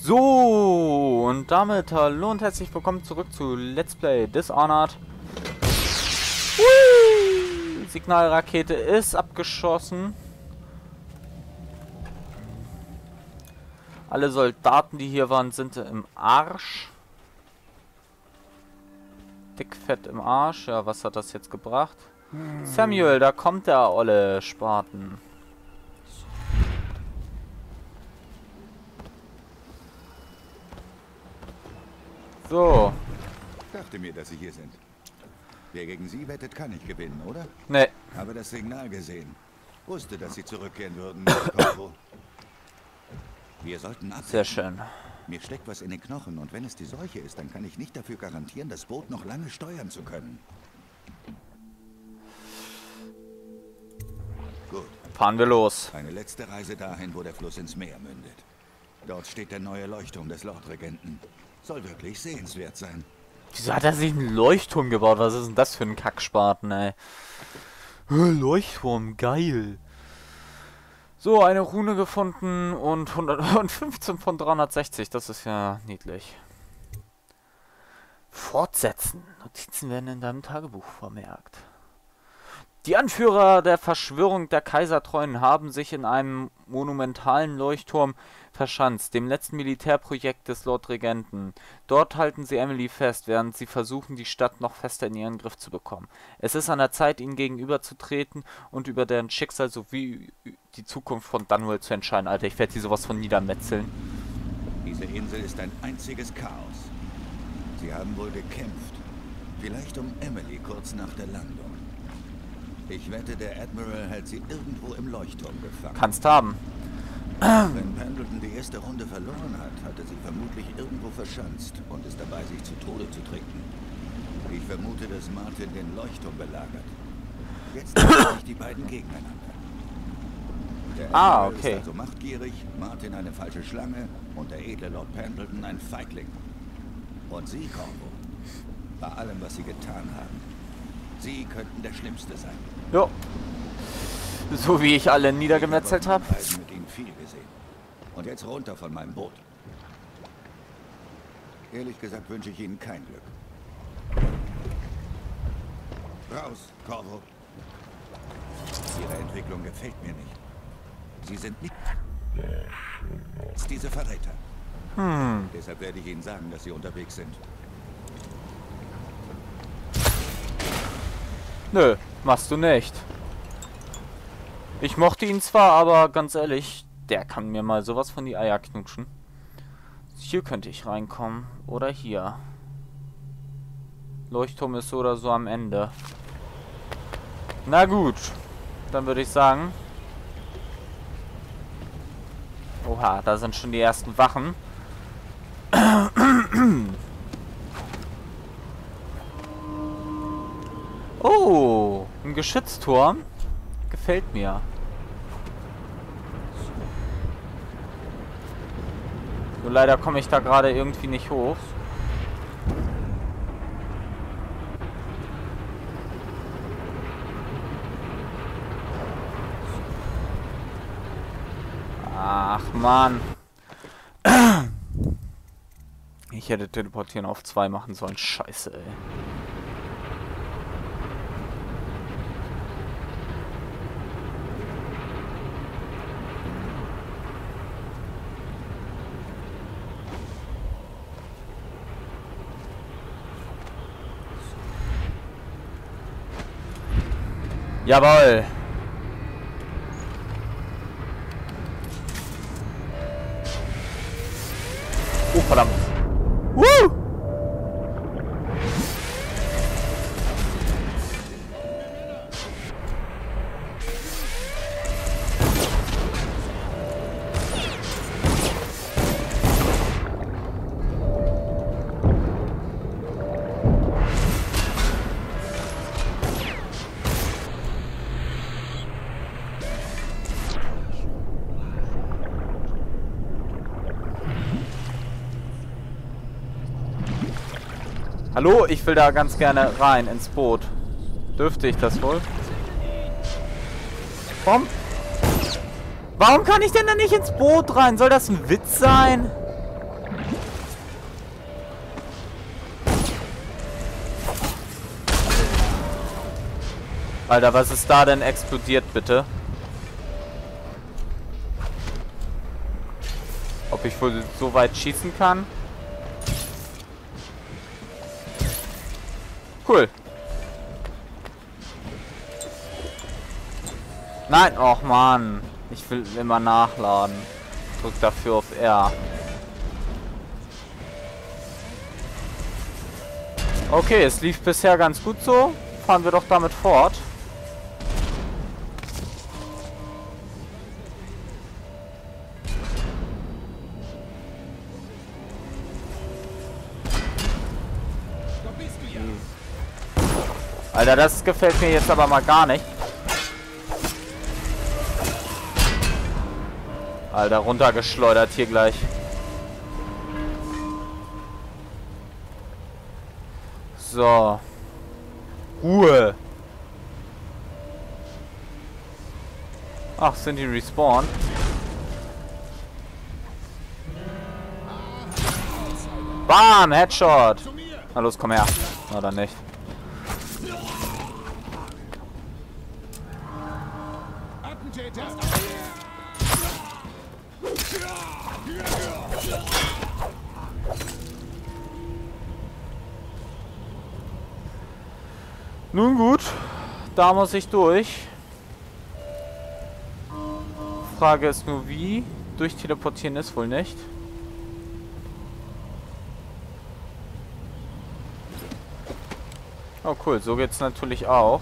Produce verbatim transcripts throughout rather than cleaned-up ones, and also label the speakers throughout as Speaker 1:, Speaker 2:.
Speaker 1: So, und damit hallo und herzlich willkommen zurück zu Let's Play Dishonored. Hui! Signalrakete ist abgeschossen. Alle Soldaten, die hier waren, sind im Arsch. Dickfett im Arsch. Ja, was hat das jetzt gebracht? Hm. Samuel, da kommt der olle Spaten. So.
Speaker 2: Ich dachte mir, dass Sie hier sind. Wer gegen Sie wettet, kann nicht gewinnen, oder?
Speaker 1: Nee.
Speaker 2: Habe das Signal gesehen. Wusste, dass Sie zurückkehren würden. Wir sollten ab.
Speaker 1: Sehr schön.
Speaker 2: Mir steckt was in den Knochen und wenn es die Seuche ist, dann kann ich nicht dafür garantieren, das Boot noch lange steuern zu können. Gut.
Speaker 1: Fahren wir los.
Speaker 2: Eine letzte Reise dahin, wo der Fluss ins Meer mündet. Dort steht der neue Leuchtturm des Lordregenten. Soll wirklich sehenswert sein.
Speaker 1: Wieso hat er sich einen Leuchtturm gebaut? Was ist denn das für ein Kackspaten, ey? Leuchtturm, geil. So, eine Rune gefunden und hundertfünfzehn von dreihundertsechzig. Das ist ja niedlich. Fortsetzen. Notizen werden in deinem Tagebuch vermerkt. Die Anführer der Verschwörung der Kaisertreuen haben sich in einem monumentalen Leuchtturm verschanzt, dem letzten Militärprojekt des Lordregenten. Dort halten sie Emily fest, während sie versuchen, die Stadt noch fester in ihren Griff zu bekommen. Es ist an der Zeit, ihnen gegenüberzutreten und über deren Schicksal sowie die Zukunft von Dunwell zu entscheiden. Alter, ich werde hier sowas von niedermetzeln.
Speaker 2: Diese Insel ist ein einziges Chaos. Sie haben wohl gekämpft. Vielleicht um Emily kurz nach der Landung. Ich wette, der Admiral hält sie irgendwo im Leuchtturm gefangen.
Speaker 1: Kannst haben.
Speaker 2: Wenn Pendleton die erste Runde verloren hat, hat er sie vermutlich irgendwo verschanzt und ist dabei, sich zu Tode zu trinken. Ich vermute, dass Martin den Leuchtturm belagert. Jetzt treffen sich die beiden gegeneinander. Der
Speaker 1: ah,
Speaker 2: Admiral
Speaker 1: okay.
Speaker 2: ist also machtgierig, Martin eine falsche Schlange und der edle Lord Pendleton ein Feigling. Und Sie, Corvo, bei allem, was Sie getan haben, Sie könnten der Schlimmste sein.
Speaker 1: Jo. So wie ich alle niedergemetzelt habe.
Speaker 2: Ich habe mit Ihnen viel gesehen. Und jetzt runter von meinem Boot. Ehrlich gesagt wünsche ich Ihnen kein Glück. Raus, Corvo. Ihre Entwicklung gefällt mir nicht. Sie sind nicht diese Verräter.
Speaker 1: Hm.
Speaker 2: Deshalb werde ich Ihnen sagen, dass Sie unterwegs sind.
Speaker 1: Nö, machst du nicht. Ich mochte ihn zwar, aber ganz ehrlich, der kann mir mal sowas von die Eier knutschen. Hier könnte ich reinkommen. Oder hier. Leuchtturm ist so oder so am Ende. Na gut. Dann würde ich sagen... Oha, da sind schon die ersten Wachen. Oh, ein Geschützturm. Gefällt mir. Nur leider komme ich da gerade irgendwie nicht hoch. Ach, Mann. Ich hätte teleportieren auf zwei machen sollen. Scheiße, ey. Jawohl. Oh, verdammt. Woo! Hallo, ich will da ganz gerne rein ins Boot. Dürfte ich das wohl? Warum? Warum kann ich denn da nicht ins Boot rein? Soll das ein Witz sein? Alter, was ist da denn explodiert, bitte? Ob ich wohl so weit schießen kann? Cool. Nein, och man. Ich will immer nachladen. Drück dafür auf R. Okay, es lief bisher ganz gut so. Fahren wir doch damit fort. Alter, das gefällt mir jetzt aber mal gar nicht. Alter, runtergeschleudert hier gleich. So. Ruhe. Ach, sind die respawned? Bam, Headshot. Na los, komm her. Oder nicht? Nun gut, da muss ich durch. Frage ist nur wie. Durchteleportieren ist wohl nicht. Oh cool, so geht's natürlich auch.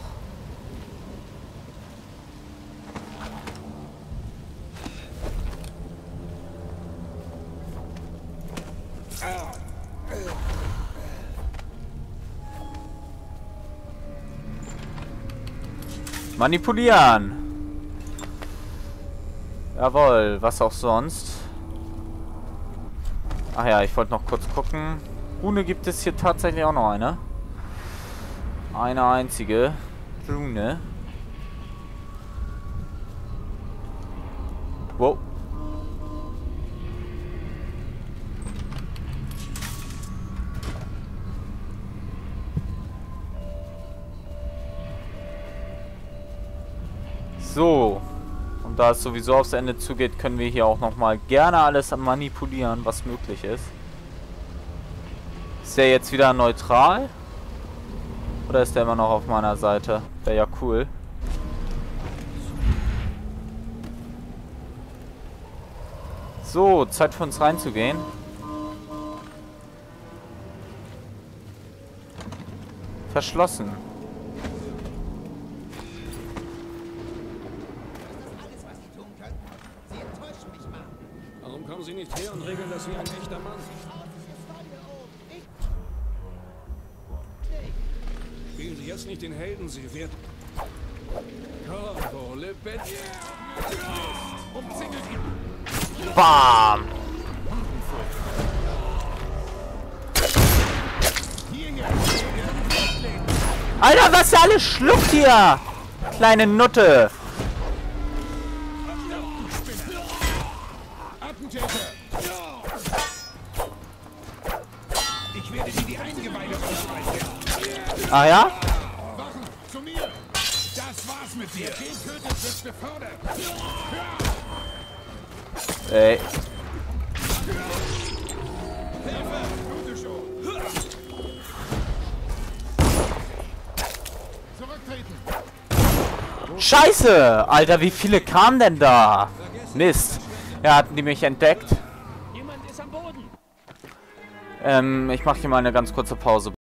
Speaker 1: Manipulieren. Jawohl, was auch sonst. Ach ja, ich wollte noch kurz gucken. Rune gibt es hier tatsächlich auch noch eine. Eine einzige Rune. Wow. So. Und da es sowieso aufs Ende zugeht, können wir hier auch nochmal gerne alles manipulieren, was möglich ist. Ist der jetzt wieder neutral? Oder ist der immer noch auf meiner Seite? Wäre ja cool. So, Zeit für uns reinzugehen. Verschlossen.
Speaker 3: Warum kommen Sie nicht her und regeln das wie ein echter Mann? Spielen Sie jetzt nicht den Helden, Sie wird... Corvo, le Petit. Umzingelt ihn.
Speaker 1: Bam! Alter, was der alles schluckt hier! Kleine Nutte!
Speaker 3: Ich werde dir die Eingeweide ausreißen.
Speaker 1: Ah ja?
Speaker 3: Wachen, zu mir! Das war's mit dir! Den tötet wird befördert!
Speaker 1: Ey.
Speaker 3: Hilfe! Gute Show! Zurücktreten!
Speaker 1: Scheiße! Alter, wie viele kamen denn da? Mist. Ja, hatten die mich entdeckt?
Speaker 3: Jemand ist am Boden!
Speaker 1: Ähm, ich mache hier mal eine ganz kurze Pause.